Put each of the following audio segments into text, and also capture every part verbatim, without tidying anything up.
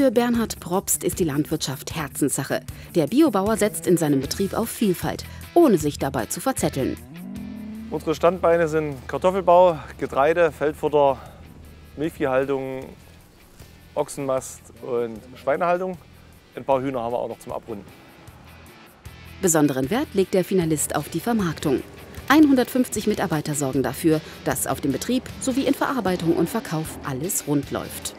Für Bernhard Probst ist die Landwirtschaft Herzenssache. Der Biobauer setzt in seinem Betrieb auf Vielfalt, ohne sich dabei zu verzetteln. Unsere Standbeine sind Kartoffelbau, Getreide, Feldfutter, Milchviehhaltung, Ochsenmast und Schweinehaltung. Ein paar Hühner haben wir auch noch zum Abrunden. Besonderen Wert legt der Finalist auf die Vermarktung. hundertfünfzig Mitarbeiter sorgen dafür, dass auf dem Betrieb sowie in Verarbeitung und Verkauf alles rund läuft.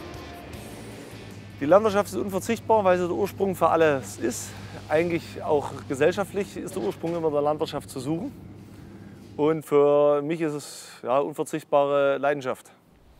Die Landwirtschaft ist unverzichtbar, weil sie der Ursprung für alles ist. Eigentlich auch gesellschaftlich ist der Ursprung immer der Landwirtschaft zu suchen. Und für mich ist es ja, unverzichtbare Leidenschaft.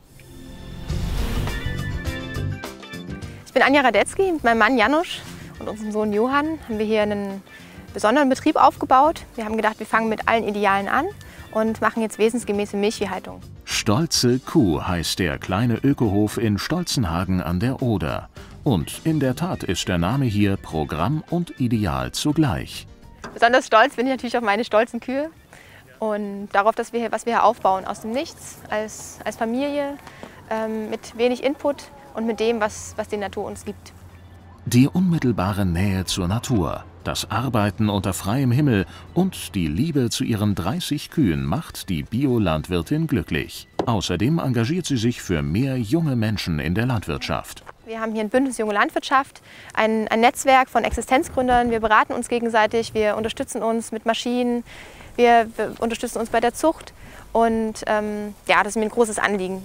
Ich bin Anja Radetzky, mit meinem Mann Janusz und unserem Sohn Johann haben wir hier einen besonderen Betrieb aufgebaut. Wir haben gedacht, wir fangen mit allen Idealen an und machen jetzt wesensgemäße Milchviehhaltung. Stolze Kuh heißt der kleine Ökohof in Stolzenhagen an der Oder. Und in der Tat ist der Name hier Programm und Ideal zugleich. Besonders stolz bin ich natürlich auf meine stolzen Kühe und darauf, dass wir hier, was wir hier aufbauen, aus dem Nichts, als, als Familie, ähm, mit wenig Input und mit dem, was, was die Natur uns gibt. Die unmittelbare Nähe zur Natur, das Arbeiten unter freiem Himmel und die Liebe zu ihren dreißig Kühen macht die Biolandwirtin glücklich. Außerdem engagiert sie sich für mehr junge Menschen in der Landwirtschaft. Wir haben hier ein Bündnis Junge Landwirtschaft, ein, ein Netzwerk von Existenzgründern. Wir beraten uns gegenseitig, wir unterstützen uns mit Maschinen, wir, wir unterstützen uns bei der Zucht und ähm, ja, das ist mir ein großes Anliegen.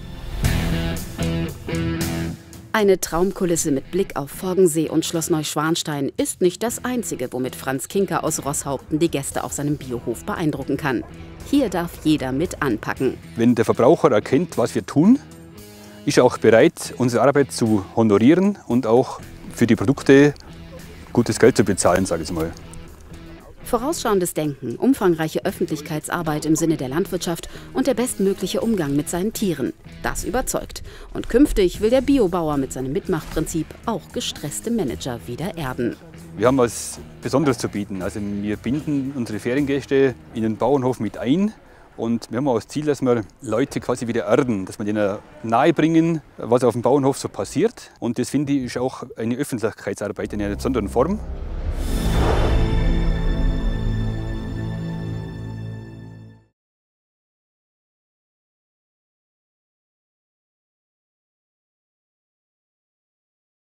Eine Traumkulisse mit Blick auf Forgensee und Schloss Neuschwanstein ist nicht das einzige, womit Franz Kinker aus Roßhaupten die Gäste auf seinem Biohof beeindrucken kann. Hier darf jeder mit anpacken. Wenn der Verbraucher erkennt, was wir tun, ist er auch bereit, unsere Arbeit zu honorieren und auch für die Produkte gutes Geld zu bezahlen, sage ich mal. Vorausschauendes Denken, umfangreiche Öffentlichkeitsarbeit im Sinne der Landwirtschaft und der bestmögliche Umgang mit seinen Tieren. Das überzeugt. Und künftig will der Biobauer mit seinem Mitmachprinzip auch gestresste Manager wieder erden. Wir haben was Besonderes zu bieten. Also wir binden unsere Feriengäste in den Bauernhof mit ein. Und wir haben auch das Ziel, dass wir Leute quasi wieder erden, dass wir denen nahebringen, was auf dem Bauernhof so passiert. Und das finde ich ist auch eine Öffentlichkeitsarbeit in einer besonderen Form.